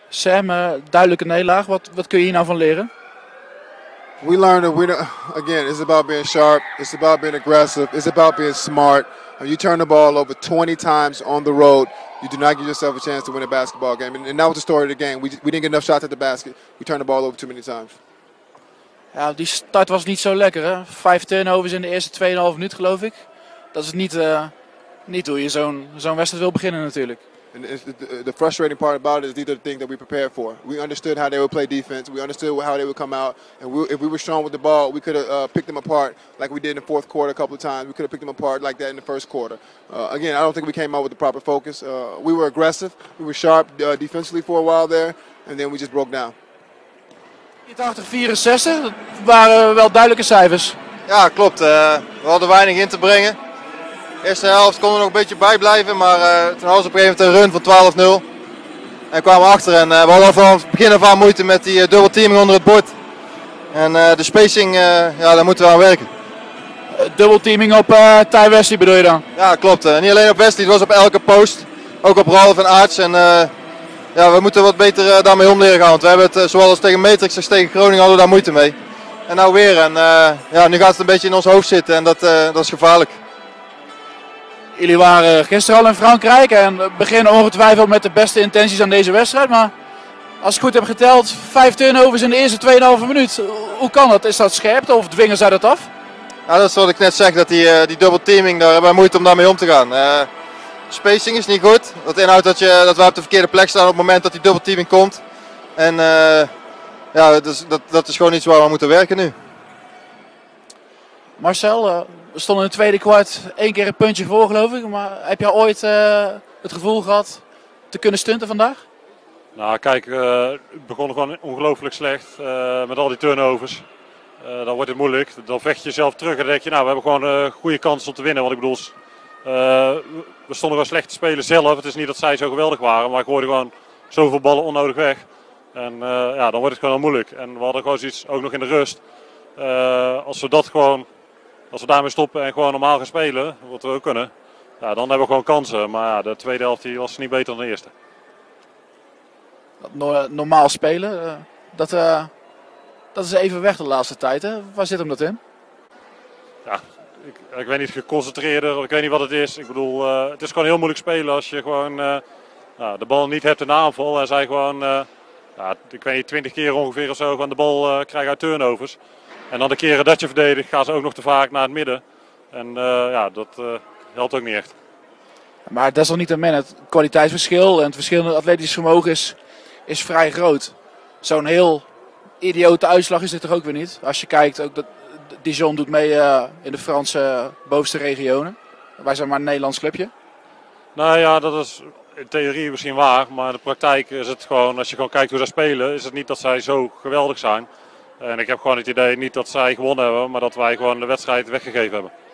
Sam, duidelijke nederlaag. Wat kun je hier nou van leren? We learned that again, it's about being sharp, it's about being aggressive, it's about being smart. You turn the ball over 20 times on the road, you do not give yourself a chance to win a basketball game. And that was the story of the game. We didn't get enough shots at the basket. We turned the ball over too many times. Ja, die start was niet zo lekker, hè? 5 turnovers in de eerste 2,5 minuut, geloof ik. Dat is niet hoe je zo'n wedstrijd wil beginnen natuurlijk. And the frustrating part about it is these are the things that we prepared for. We understood how they would play defense. We understood how they would come out. And if we were strong with the ball, we could have picked them apart like we did in the fourth quarter a couple of times. We could have picked them apart like that in the first quarter. Again, I don't think we came out with the proper focus. We were aggressive. We were sharp defensively for a while there. And then we just broke down. 84-64, dat waren wel duidelijke cijfers. Ja, klopt. We hadden weinig in te brengen. De eerste helft konden we nog een beetje bijblijven, maar toen hadden ze op een gegeven moment een run van 12-0. En kwamen achter en we hadden van het begin af aan moeite met die dubbelteaming onder het bord. En de spacing, ja, daar moeten we aan werken. Dubbelteaming op Ty Wesley bedoel je dan? Ja, klopt. Niet alleen op Wesley, het was op elke post. Ook op Ralf en Aarts. En ja, we moeten wat beter daarmee om leren gaan. Want we hebben het zoals tegen Matrix als tegen Groningen hadden we daar moeite mee. En nou weer. En ja, nu gaat het een beetje in ons hoofd zitten en dat is gevaarlijk. Jullie waren gisteren al in Frankrijk en beginnen ongetwijfeld met de beste intenties aan deze wedstrijd. Maar als ik goed heb geteld, 5 turnovers in de eerste 2,5 minuut. Hoe kan dat? Is dat scherpte of dwingen zij dat af? Ja, dat is wat ik net zeg, dat die dubbelteaming, daar hebben we moeite om daarmee om te gaan. Spacing is niet goed. Dat inhoudt dat we op de verkeerde plek staan op het moment dat die dubbelteaming komt. En ja, dat is gewoon iets waar we moeten werken nu. Marcel, we stonden in het tweede kwart 1 keer een puntje voor, geloof ik. Maar heb jij ooit het gevoel gehad te kunnen stunten vandaag? Nou kijk, het begon gewoon ongelooflijk slecht met al die turnovers. Dan wordt het moeilijk. Dan vecht je jezelf terug en dan denk je, nou, we hebben gewoon goede kans om te winnen. Want ik bedoel, we stonden gewoon slecht te spelen zelf. Het is niet dat zij zo geweldig waren, maar ik hoorde gewoon zoveel ballen onnodig weg. En ja, dan wordt het gewoon al moeilijk. En we hadden gewoon zoiets, ook nog in de rust. Als we daarmee stoppen en gewoon normaal gaan spelen, wat we ook kunnen, ja, dan hebben we gewoon kansen. Maar ja, de tweede helft die was niet beter dan de eerste. Normaal spelen, dat is even weg de laatste tijd. Hè? Waar zit hem dat in? Ja, ik weet niet, geconcentreerder, ik weet niet wat het is. Ik bedoel, het is gewoon heel moeilijk spelen als je gewoon de bal niet hebt in de aanval. En zij gewoon, ik weet niet, 20 keer ongeveer of zo gewoon de bal krijgen uit turnovers. En dan de keren dat je verdedigt, gaan ze ook nog te vaak naar het midden. En ja, dat helpt ook niet echt. Maar desalniettemin, het kwaliteitsverschil en het verschil in het atletisch vermogen is vrij groot. Zo'n heel idiote uitslag is dit toch ook weer niet. Als je kijkt, ook dat Dijon doet mee in de Franse bovenste regionen. Wij zijn maar een Nederlands clubje. Nou ja, dat is in theorie misschien waar. Maar in de praktijk is het gewoon, als je gewoon kijkt hoe zij spelen, is het niet dat zij zo geweldig zijn. En ik heb gewoon het idee niet dat zij gewonnen hebben, maar dat wij gewoon de wedstrijd weggegeven hebben.